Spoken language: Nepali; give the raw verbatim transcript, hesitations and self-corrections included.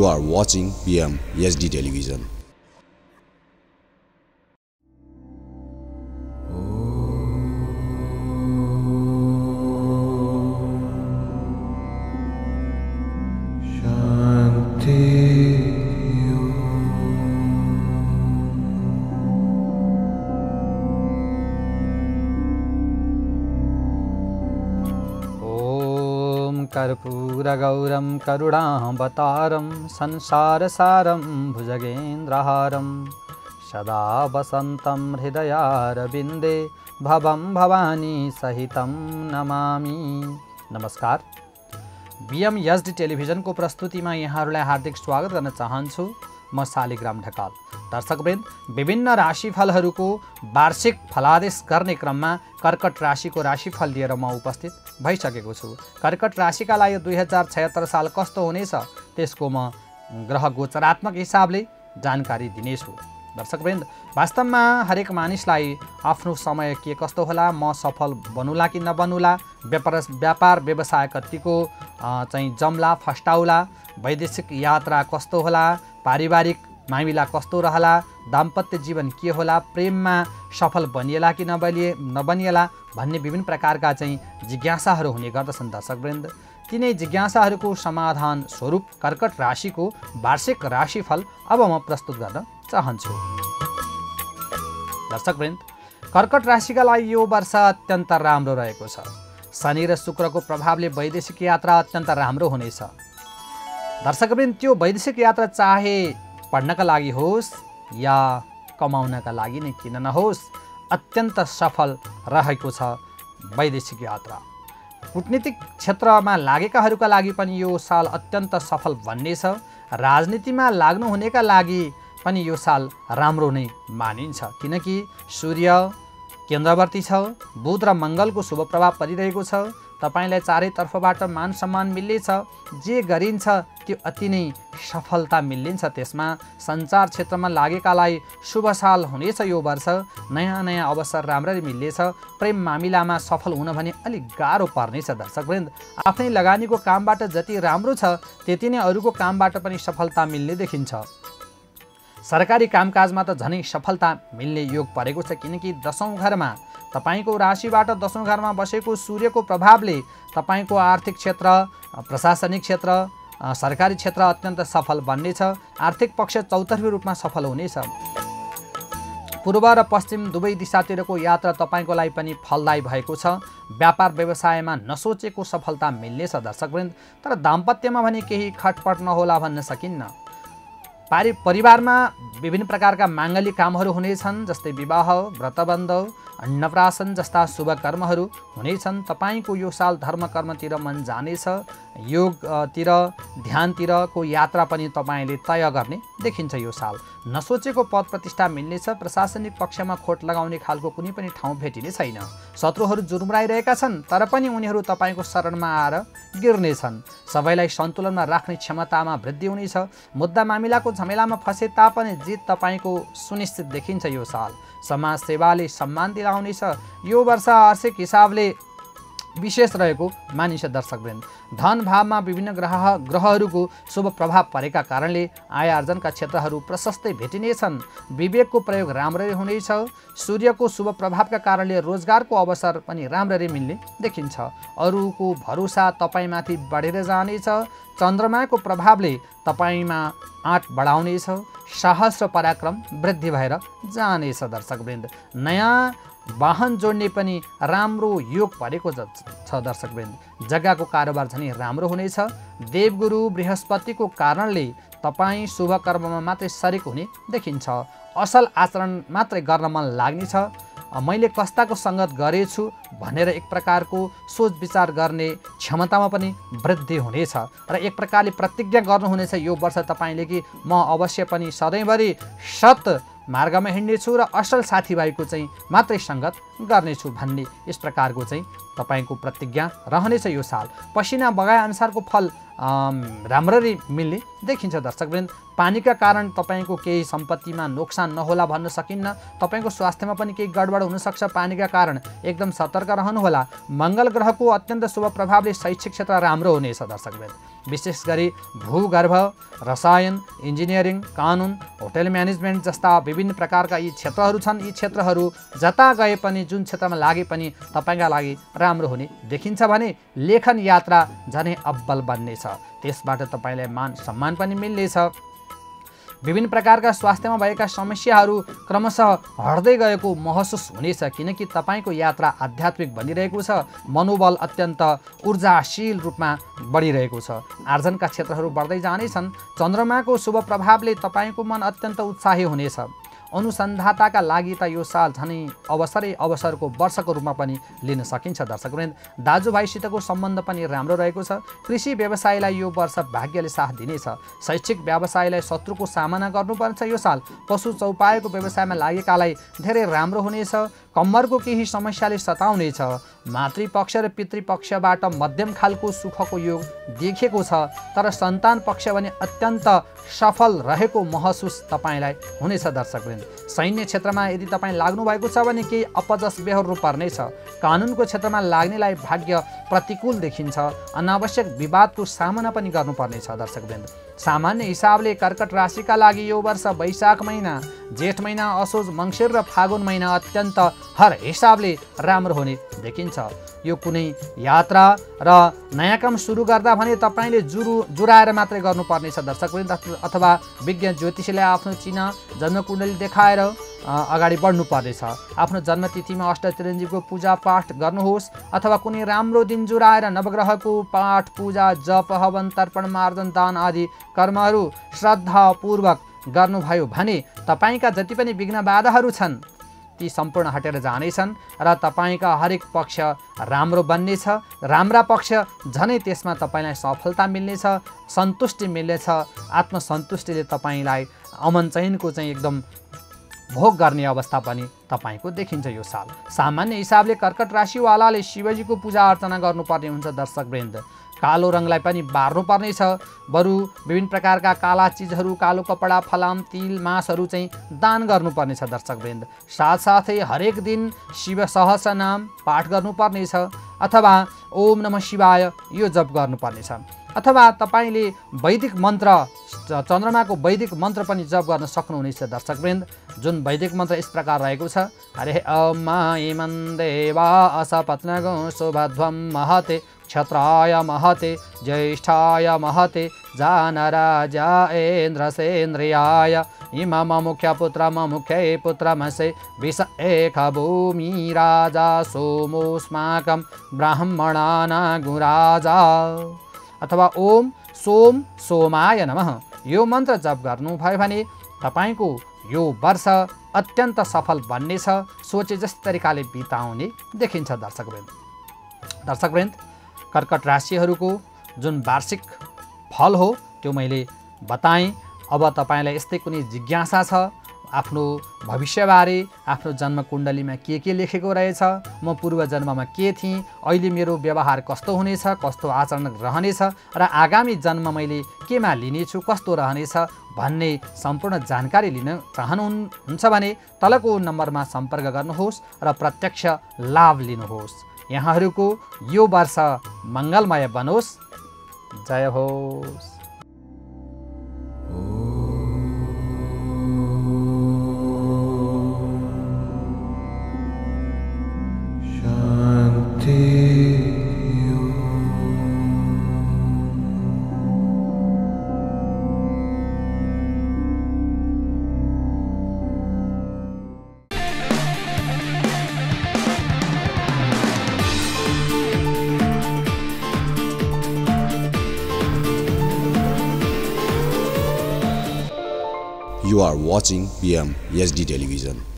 are watching P M S D television. कर्पूरगौरं करुणावतारं संसारसारं भुजगेन्द्रहारं सदा वसन्तं हृदयारविन्दे भवं भवानी सहितं नमामि। नमस्कार, बीएमएसडी टेलिभिजनको प्रस्तुतिमा यहाँहरूलाई हार्दिक स्वागत गर्न चाहन्छु। म सालिग्राम ढकाल। दर्शकवृन्द, विभिन्न राशिफलहरूको वार्षिक फलादेश गर्ने क्रममा कर्कट राशिको राशिफल लिएर म उपस्थित भइसकेको छु। कर्कट राशिका लागि दुई हजार छयत्तर साल कस्तो हुनेछ त्यसको म ग्रह गोचरात्मक हिसाबले जानकारी दिनेछु। दर्शकवृन्द, वास्तवमा हरेक मानिसलाई आफ्नो समय के कस्तो होला, म सफल बनुला कि नबनुला, व्यापार व्यापार व्यवसाय कतिको चाहिँ जम्ला फस्टाउला, वैदेशिक यात्रा कस्तो होला, पारिवारिक मामिला कस्तो रहला, दाम्पत्य जीवन के होला, प्रेममा सफल बनिएला कि नबनिए नबनिएला भन्ने विभिन्न प्रकारका चाहिँ जिज्ञासाहरू हुने गर्दछन्। दर्शकवृन्द, तिनै जिज्ञासाहरूको समाधान स्वरूप कर्कट राशिको वार्षिक राशिफल अब म प्रस्तुत गर्न चाहन्छु। दर्शकवृन्द, कर्कट राशिका लागि यो वर्ष अत्यन्त राम्रो रहेको छ। शनि र शुक्रको प्रभावले वैदेशिक यात्रा अत्यन्त राम्रो हुनेछ। दर्शकवृन्द, त्यो वैदेशिक यात्रा चाहे पढ्नका लागि होस् या कमाउनका लागि नै किन नहोस्, अत्यन्त सफल रहेको छ वैदेशिक यात्रा। कूटनीतिक क्षेत्रमा लागेकाहरूका लागि पनि यो साल अत्यन्त सफल बन्नेछ। राजनीतिमा लाग्नुहुनेका लागि पनि यो साल राम्रो नै मानिन्छ, किनकि सूर्य केन्द्रवर्ती छ, बुध र मङ्गलको शुभ प्रभाव परिरहेको छ। तपाईलाई चारैतर्फबाट मान सम्मान मिल्नेछ। जे गरिन्छ त्यो अति नै सफलता मिल्लिन्छ। त्यसमा सञ्चार क्षेत्रमा लागेकालाई शुभ साल हुनेछ। यो वर्ष नयाँ नयाँ अवसर राम्ररी मिल्नेछ। प्रेम मामिलामा सफल हुन भने अलिक गाह्रो पर्नेछ। दर्शकवृन्द, आफ्नै लगानीको कामबाट जति राम्रो छ त्यति नै अरूको कामबाट पनि सफलता मिल्ने देखिन्छ। सरकारी कामकाजमा त झनै सफलता मिल्ने योग परेको छ, किनकि दशौं घरमा तपाईको राशिबाट दशौं घरमा बसेको सूर्यको प्रभावले तपाईको आर्थिक क्षेत्र, प्रशासनिक क्षेत्र, सरकारी क्षेत्र अत्यन्त सफल बन्नेछ। आर्थिक पक्ष चौतर्फी रूपमा सफल हुनेछ। पूर्व र पश्चिम दुवै दिशातिरको यात्रा तपाईको लागि पनि फलदायी भएको छ। व्यापार व्यवसायमा नसोचेको सफलता मिल्नेछ। दर्शकवृन्द, तर दाम्पत्यमा भने केही खटपट नहोला भन्न सकिन्न। पारि परिवारमा विभिन्न प्रकारका माङ्गलिक कामहरू हुनेछन्, जस्तै विवाह, व्रतबन्ध, अन्नप्राशन जस्ता शुभ कर्महरू हुनेछन्। तपाईको यो साल धर्म कर्मतिर मन जानेछ। योगतिर ध्यानतिरको यात्रा पनि तपाईले तय गर्ने देखिन्छ। यो साल नसोचेको पद प्रतिष्ठा मिल्नेछ। प्रशासनिक पक्षमा खोट लगाउने खालको कुनै पनि ठाउँ भेटिने छैन। शत्रुहरू जुर्मुराइरहेका छन्, तर पनि उनीहरू तपाईको शरणमा आएर गिर्नेछन्। सबैलाई सन्तुलनमा राख्ने क्षमतामा वृद्धि हुनेछ। मुद्दा मामिलाको झमेलामा फसे तापनि जित तपाईको सुनिश्चित देखिन्छ। यो साल समाज सेवाले सम्मान दिलाउनेछ। यो वर्ष आर्थिक हिसाबले विशेष रहेको मानिन्छ। दर्शकवृन्द, धन भावमा विभिन्न ग्रह ग्रहहरूको शुभ प्रभाव परेका कारणले आय आर्जनका क्षेत्रहरू प्रशस्तै भेटिनेछन्। विवेकको प्रयोग राम्ररी हुनेछ। सूर्यको शुभ प्रभावका कारणले रोजगारको अवसर पनि राम्ररी मिल्ने देखिन्छ। अरूको भरोसा तपाईमाथि बढेर जानेछ। चन्द्रमाको प्रभावले तपाईमा आँट बढाउनेछ। साहस र पराक्रम वृद्धि भएर जानेछ। दर्शकवृन्द, नयाँ वाहन जोड्ने पनि राम्रो योग परेको छ। दर्शकवृन्द, जग्गाको कारोबार झनै राम्रो हुनेछ। देवगुरु बृहस्पतिको कारणले तपाईँ शुभ कर्ममा मात्रै सरिक हुने देखिन्छ। असल आचरण मात्रै गर्न मन लाग्नेछ। मैले कस्ताको सङ्गत गरेछु भनेर एक प्रकारको सोच विचार गर्ने क्षमतामा पनि वृद्धि हुनेछ र एक प्रकारले प्रतिज्ञा गर्नुहुनेछ यो वर्ष तपाईले कि म अवश्य पनि सधैँभरि सत मार्गमा हिँड्नेछु र असल साथीभाइको चाहिँ मात्रै सङ्गत गर्नेछु भन्ने यस प्रकारको चाहिँ तपाईको प्रतिज्ञा रहनेछ। यो साल पसिना बगाए अनुसारको फल राम्ररी मिल्ने देखिन्छ। दर्शकवृन्द, पानीका कारण तपाईको केही सम्पत्तिमा नोक्सान नहोला भन्न सकिन्न। तपाईको स्वास्थ्यमा पनि केही गडबड हुन सक्छ। पानीका कारण एकदम सतर्क रहनुहोला। मंगल ग्रहको अत्यन्त शुभ प्रभावले शैक्षिक क्षेत्र राम्रो हुनेछ। दर्शकवृन्द, विशेष गरी भूगर्भ, रसायन, इन्जिनियरिङ, कानुन, होटल म्यानेजमेन्ट जस्ता विभिन्न प्रकारका यी क्षेत्रहरू छन्। यी क्षेत्रहरू जता गए पनि, जुन क्षेत्रमा लागे पनि तपाईका लागि राम्रो हुने देखिन्छ भने लेखन यात्रा झनै अब्बल बन्नेछ। त्यसबाट तपाईलाई मान सम्मान पनि मिल्नेछ। विभिन्न प्रकारका स्वास्थ्यमा भएका समस्याहरू क्रमशः हट्दै गएको महसुस हुनेछ, किनकि तपाईको यात्रा आध्यात्मिक बनिरहेको छ। मनोबल अत्यन्त ऊर्जाशील रूपमा बढिरहेको छ। आर्जनका क्षेत्रहरू बढ्दै जानेछन्। चन्द्रमाको शुभ प्रभावले तपाईको मन अत्यन्त उत्साही हुनेछ। अनुसन्धाताका लागि त यो साल झनै अवसरै अवसरको वर्षको रूपमा पनि लिन सकिन्छ। दर्शकवृन्द, दाजुभाइसितको सम्बन्ध पनि राम्रो रहेको छ। कृषि व्यवसायलाई यो वर्ष भाग्यले साथ दिनेछ। शैक्षिक व्यवसायलाई शत्रुको सामना गर्नुपर्छ। यो साल पशु चौपाएको व्यवसायमा लागेकालाई धेरै राम्रो हुनेछ। कम्मरको केही समस्याले सताउनेछ। मातृपक्ष र पितृपक्षबाट मध्यम खालको सुखको योग देखिएको छ, तर सन्तान पक्ष भने अत्यन्त सफल रहेको महसुस तपाईलाई हुनेछ। दर्शकवृन्द, सैन्य क्षेत्रमा यदि तपाईँ लाग्नु भएको छ भने केही अपजस बेहोर्नु पर्नेछ। कानुनको क्षेत्रमा लाग्नेलाई भाग्य प्रतिकूल देखिन्छ। अनावश्यक विवादको सामना पनि गर्नुपर्नेछ। दर्शकवृन्द, सामान्य हिसाबले कर्कट राशिका लागि यो वर्ष वैशाख महिना, जेठ महिना, असोज, मङ्सिर र फागुन महिना अत्यन्त हर हिसाबले राम्रो हुने देखिन्छ। यो कुनै यात्रा र नयाँ काम सुरु गर्दा भने तपाईले जुरु जुराएर मात्रै गर्नुपर्नेछ। दर्शकवृन्द, अथवा विज्ञ ज्योतिषीलाई आफ्नो चिन्ह जन्मकुण्डली देखाएर अगाडि बढ्नुपर्नेछ। आफ्नो जन्मतिथिमा अष्ट चिरञ्जीवको पूजा पाठ गर्नुहोस्, अथवा कुनै राम्रो दिन जुराएर नवग्रहको पाठ, पूजा, जप, हवन, तर्पण, मार्जन, दान आदि कर्महरू श्रद्धापूर्वक गर्नुभयो भने तपाईका जति पनि विघ्न बाधाहरू छन् ती सम्पूर्ण हटेर जानेछन् र तपाईका हरेक पक्ष राम्रो बन्नेछ। राम्रा पक्ष झनै त्यसमा तपाईलाई सफलता मिल्नेछ, सन्तुष्टि मिल्नेछ। आत्मसन्तुष्टिले तपाईलाई अमन चैनको चाहिँ एकदम भोग गर्ने अवस्था पनि तपाईको देखिन्छ। यो साल सामान्य हिसाबले कर्कट राशिवालाले शिवजीको पूजा अर्चना गर्नुपर्ने हुन्छ। दर्शकवृन्द, कालो रङलाई पनि बार्नु पर्नेछ। बरु विभिन्न प्रकारका काला चिजहरू, कालो कपडा, फलाम, तिल, मासहरू चाहिँ दान गर्नुपर्नेछ। दर्शकवृन्द, साथसाथै हरेक दिन शिव सहस्र नाम पाठ गर्नुपर्नेछ, अथवा ओम नमः शिवाय यो जप गर्नुपर्नेछ, अथवा तपाईले वैदिक मन्त्र, चन्द्रमाको वैदिक मन्त्र पनि जप गर्न सक्नुहुनेछ। दर्शकवृन्द, जुन वैदिक मन्त्र यस प्रकार रहेको छ: हरे ओम इमं देवा असपत्नगो शुभध्वं महते क्षत्राय महते ज्येष्ठाय महते जानराजा इन्द्रसेन्द्रियाय इमम मुख्य पुत्र मुख्य पुत्रमसे विष एक भूमि राजा सोमोस्माकं ब्राह्मणाना गुराजा, अथवा ओम सोम सोमाय नमः यो मन्त्र जप गर्नुभयो भने तपाईको यो वर्ष अत्यन्त सफल बन्नेछ। सोचे जस्तै तरिकाले बिताउने देखिन्छ। दर्शकवृन्द दर्शकवृन्द कर्कट राशिहरूको जुन वार्षिक फल हो त्यो मैले बताएँ। अब तपाईलाई यस्तै कुनै जिज्ञासा छ आफ्नो भविष्यबारे, आफ्नो जन्मकुण्डलीमा के के लेखेको रहेछ, म पूर्व जन्ममा के थिएँ, अहिले मेरो व्यवहार कस्तो हुनेछ, कस्तो आचरण रहनेछ र आगामी जन्म मैले केमा लिनेछु, कस्तो रहनेछ भन्ने सम्पूर्ण जानकारी लिन चाहनुहुन्छ भने तलको नम्बरमा सम्पर्क गर्नुहोस् र प्रत्यक्ष लाभ लिनुहोस्। यहाँहरूको यो वर्ष मङ्गलमय बनोस्। जय होस्। You are watching P M S D Television.